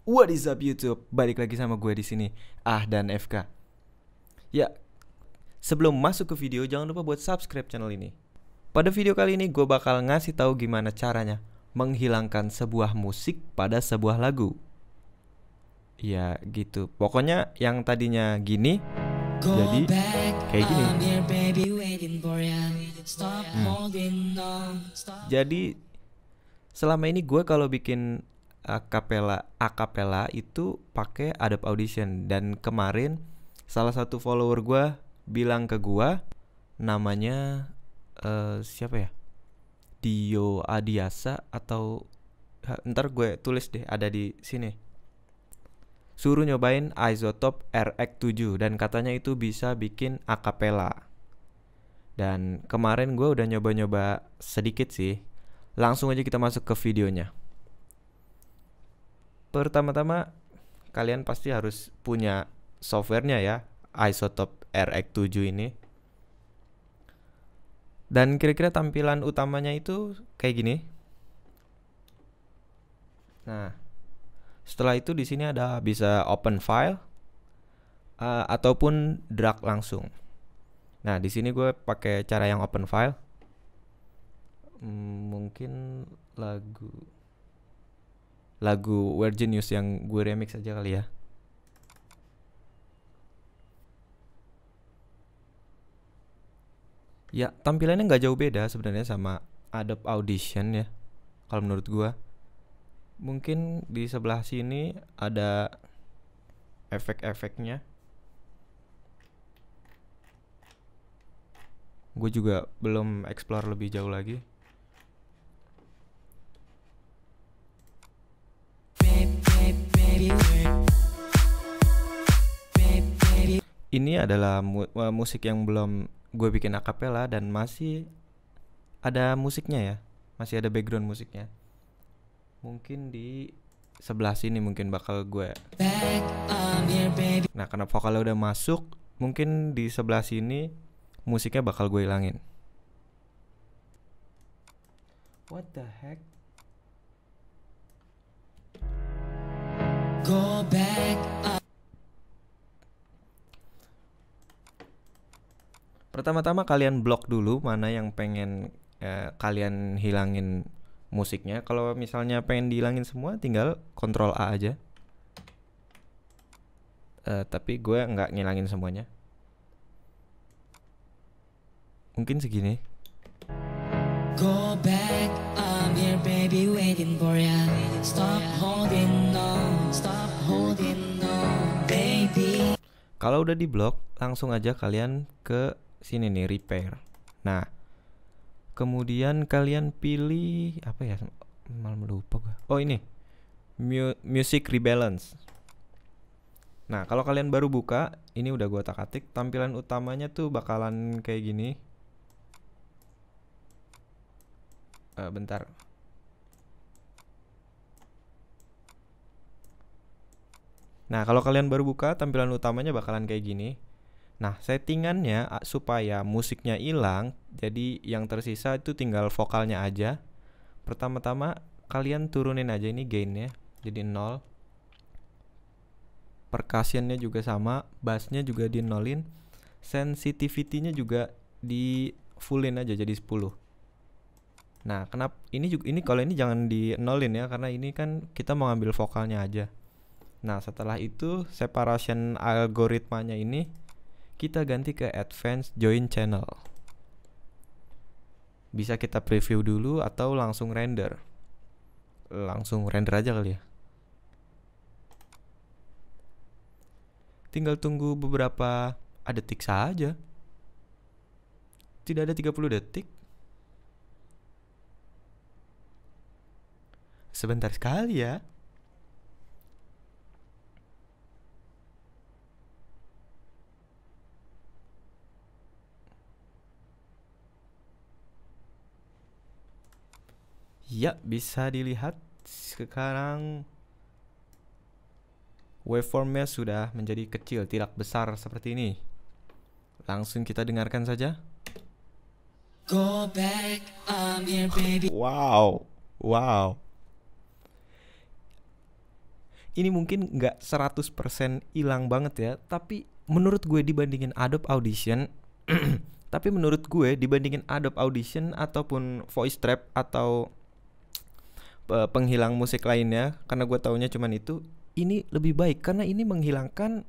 What is up YouTube? Balik lagi sama gue di sini, dan FK. Ya, sebelum masuk ke video jangan lupa buat subscribe channel ini. Pada video kali ini gue bakal ngasih tahu gimana caranya menghilangkan sebuah musik pada sebuah lagu. Ya gitu. Pokoknya yang tadinya gini jadi kayak gini. Jadi selama ini gue kalau bikin akapela itu pakai Adobe Audition, dan kemarin salah satu follower gue bilang ke gue, namanya siapa ya, Dio Adiasa atau ntar gue tulis deh, ada di sini, suruh nyobain Isotope RX7 dan katanya itu bisa bikin akapela. Dan kemarin gue udah nyoba-nyoba sedikit sih. Langsung aja kita masuk ke videonya. Pertama-tama kalian pasti harus punya softwarenya ya, Isotope RX7 ini. Dan kira-kira tampilan utamanya itu kayak gini. Nah, setelah itu di sini ada bisa open file ataupun drag langsung. Nah, di sini gue pakai cara yang open file. Mungkin lagu We're Genius yang gue remix aja kali ya. Ya, tampilannya nggak jauh beda sebenarnya sama Adobe Audition ya, kalau menurut gue. Mungkin di sebelah sini ada efek-efeknya. Gue juga belum explore lebih jauh lagi. Ini adalah musik yang belum gue bikin akapela dan masih ada musiknya ya, masih ada background musiknya. Mungkin di sebelah sini mungkin bakal gue. Nah, karena vokalnya udah masuk, mungkin di sebelah sini musiknya bakal gue hilangin. What the heck? Go back up. Pertama-tama kalian blok dulu mana yang pengen kalian hilangin musiknya. Kalau misalnya pengen dihilangin semua, tinggal Ctrl A aja. Tapi gue nggak ngilangin semuanya. Mungkin segini. Go back, I'm here baby waiting for ya. Stop holding on, stop holding on, baby. Kalau udah diblok, langsung aja kalian ke sini nih, repair. Nah, kemudian kalian pilih apa ya? Malah lupa gue. Oh, ini. Music Rebalance. Nah, kalau kalian baru buka, ini udah gue otak-atik. Tampilan utamanya tuh bakalan kayak gini. Bentar. Nah, kalau kalian baru buka, tampilan utamanya bakalan kayak gini. Nah, settingannya supaya musiknya hilang, jadi yang tersisa itu tinggal vokalnya aja. Pertama-tama kalian turunin aja ini gainnya jadi 0. Percussionnya juga sama, bassnya juga di nolin, sensitivity-nya juga di fullin aja jadi 10. Nah, kenapa ini kalau ini jangan di nolin ya, karena ini kan kita mau ngambil vokalnya aja. Nah, setelah itu separation algoritmanya ini kita ganti ke advanced join channel. Bisa kita preview dulu atau langsung render. Langsung render aja kali ya. Tinggal tunggu beberapa detik saja. Tidak ada 30 detik. Sebentar sekali ya. Ya, bisa dilihat sekarang waveformnya sudah menjadi kecil, tidak besar seperti ini. Langsung kita dengarkan saja. Go back, I'm here, baby. Wow. ini mungkin nggak 100% hilang banget ya, tapi menurut gue dibandingin Adobe Audition tapi menurut gue dibandingin Adobe Audition ataupun Voice Trap atau penghilang musik lainnya, karena gue taunya cuman itu, ini lebih baik karena ini menghilangkan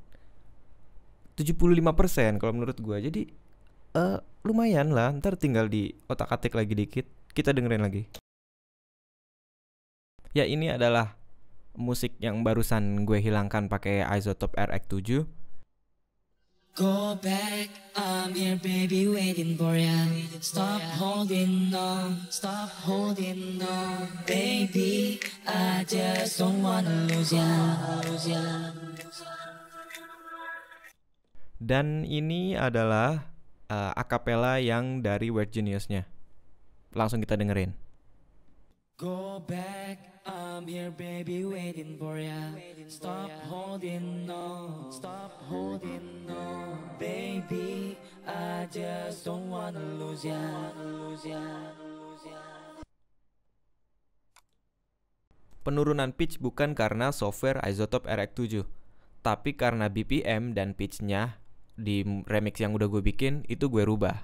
75% kalau menurut gue. Jadi lumayan lah, ntar tinggal di otak-atik lagi dikit. Kita dengerin lagi. Ya, ini adalah musik yang barusan gue hilangkan pakai iZotope RX7. Go back, I'm here baby waiting for ya. Stop holding on, stop holding on. Baby, I just don't wanna lose ya, lose ya. Dan ini adalah akapela yang dari Weird Genius-nya. Langsung kita dengerin. Go back, I'm here baby waiting for ya. Stop holding on, stop holding on. Baby, I just don't wanna lose ya, lose ya, lose ya. Penurunan pitch bukan karena software iZotope RX7, tapi karena BPM dan pitch-nya di remix yang udah gue bikin itu gue rubah.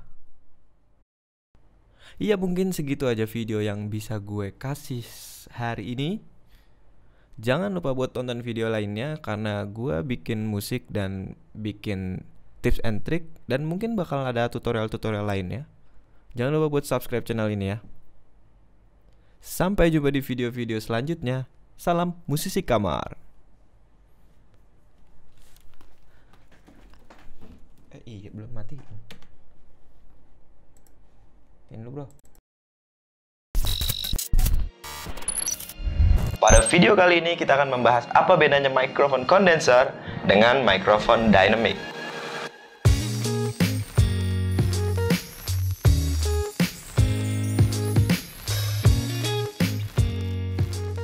Iya, mungkin segitu aja video yang bisa gue kasih hari ini. Jangan lupa buat tonton video lainnya, karena gue bikin musik dan bikin tips and trick, dan mungkin bakal ada tutorial-tutorial lainnya. Jangan lupa buat subscribe channel ini ya. Sampai jumpa di video-video selanjutnya. Salam musisi kamar. Iya, belum mati. Ini lu, bro. Pada video kali ini kita akan membahas apa bedanya mikrofon kondenser dengan mikrofon dynamic.